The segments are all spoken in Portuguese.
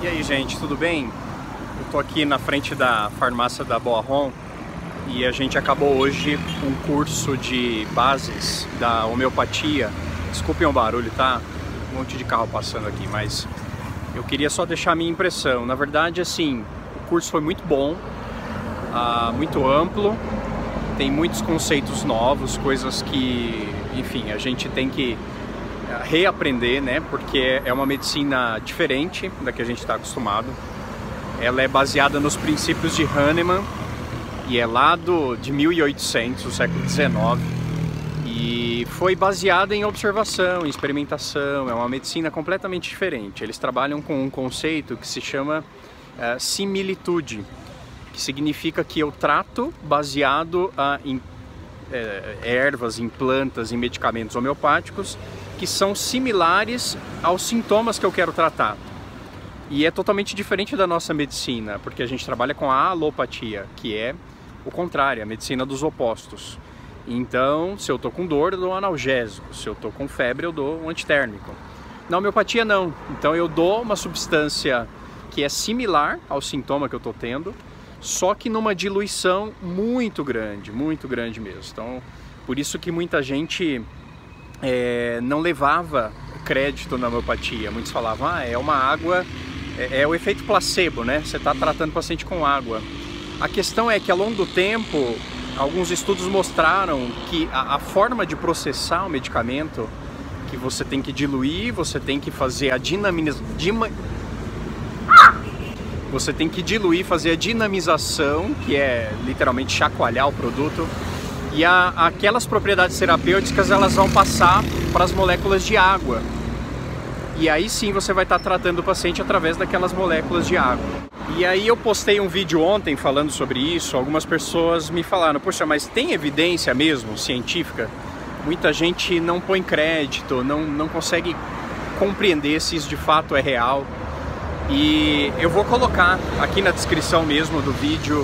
E aí, gente, tudo bem? Eu tô aqui na frente da farmácia da Boarron e a gente acabou hoje um curso de bases da homeopatia. Desculpem o barulho, tá? Um monte de carro passando aqui, mas eu queria só deixar a minha impressão. Na verdade, assim, o curso foi muito bom, muito amplo, tem muitos conceitos novos, coisas que, enfim, a gente tem que reaprender, né? Porque é uma medicina diferente da que a gente está acostumado. Ela é baseada nos princípios de Hahnemann e é lá de 1800, do século XIX, e foi baseada em observação, em experimentação. É uma medicina completamente diferente. Eles trabalham com um conceito que se chama similitude, que significa que eu trato baseado em ervas, em plantas, em medicamentos homeopáticos que são similares aos sintomas que eu quero tratar. E é totalmente diferente da nossa medicina, porque a gente trabalha com a alopatia, que é o contrário, a medicina dos opostos. Então, se eu tô com dor, eu dou um analgésico, se eu tô com febre, eu dou um antitérmico. Na homeopatia, não. Então, eu dou uma substância que é similar ao sintoma que eu tô tendo, só que numa diluição muito grande mesmo. Então, por isso que muita gente não levava crédito na homeopatia. Muitos falavam, é uma água, é o efeito placebo, né? Você está tratando o paciente com água. A questão é que ao longo do tempo, alguns estudos mostraram que a forma de processar o medicamento, que você tem que diluir, você tem que fazer a Você tem que diluir, fazer a dinamização, que é literalmente chacoalhar o produto, e aquelas propriedades terapêuticas elas vão passar para as moléculas de água. E aí sim você vai estar tratando o paciente através daquelas moléculas de água. E aí eu postei um vídeo ontem falando sobre isso. Algumas pessoas me falaram, poxa, mas tem evidência mesmo, científica? Muita gente não põe crédito, não consegue compreender se isso de fato é real. E eu vou colocar aqui na descrição mesmo do vídeo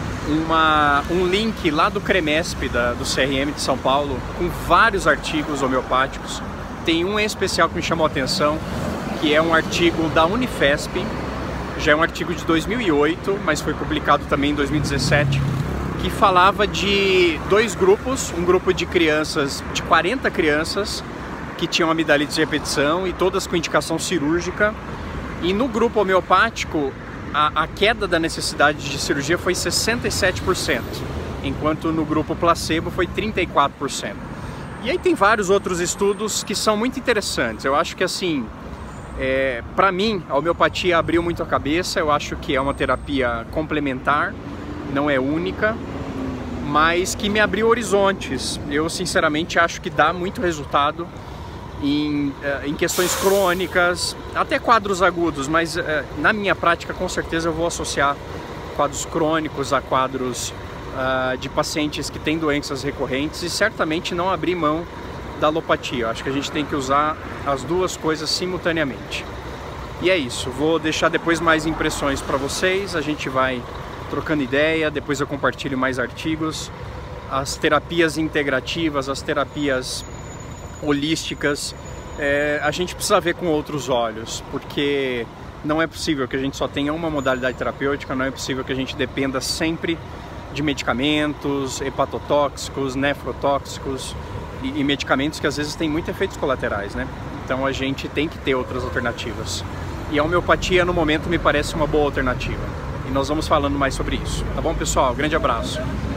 um link lá do CREMESP, do CRM de São Paulo, com vários artigos homeopáticos. Tem um em especial que me chamou a atenção, que é um artigo da Unifesp, já é um artigo de 2008, mas foi publicado também em 2017, que falava de dois grupos, um grupo de crianças, de 40 crianças, que tinham amidalite de repetição e todas com indicação cirúrgica, e no grupo homeopático, a queda da necessidade de cirurgia foi 67%, enquanto no grupo placebo foi 34%. E aí tem vários outros estudos que são muito interessantes. Eu acho que assim, para mim, a homeopatia abriu muito a cabeça. Eu acho que é uma terapia complementar, não é única, mas que me abriu horizontes. Eu sinceramente acho que dá muito resultado em questões crônicas, até quadros agudos, mas na minha prática com certeza eu vou associar quadros crônicos a quadros de pacientes que têm doenças recorrentes e certamente não abrir mão da alopatia. Eu acho que a gente tem que usar as duas coisas simultaneamente. E é isso, vou deixar depois mais impressões para vocês, a gente vai trocando ideia, depois eu compartilho mais artigos, as terapias integrativas, as terapias holísticas, a gente precisa ver com outros olhos, porque não é possível que a gente só tenha uma modalidade terapêutica, não é possível que a gente dependa sempre de medicamentos hepatotóxicos, nefrotóxicos e medicamentos que às vezes têm muitos efeitos colaterais, né? Então a gente tem que ter outras alternativas. E a homeopatia no momento me parece uma boa alternativa. E nós vamos falando mais sobre isso. Tá bom, pessoal? Grande abraço!